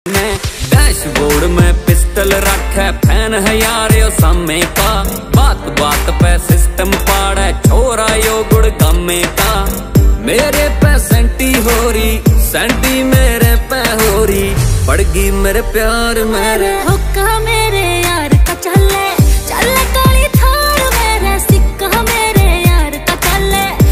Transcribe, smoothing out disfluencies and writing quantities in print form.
Dashboard में pistol रखे, fan है यार यो सामे का, बात बात पे सिस्टम पाड़े, छोरा यो गुड़ गमे का। मेरे पे सेंटी हो रही, सेंटी मेरे पे हो रही, पड़गी मेरे प्यार मेरे।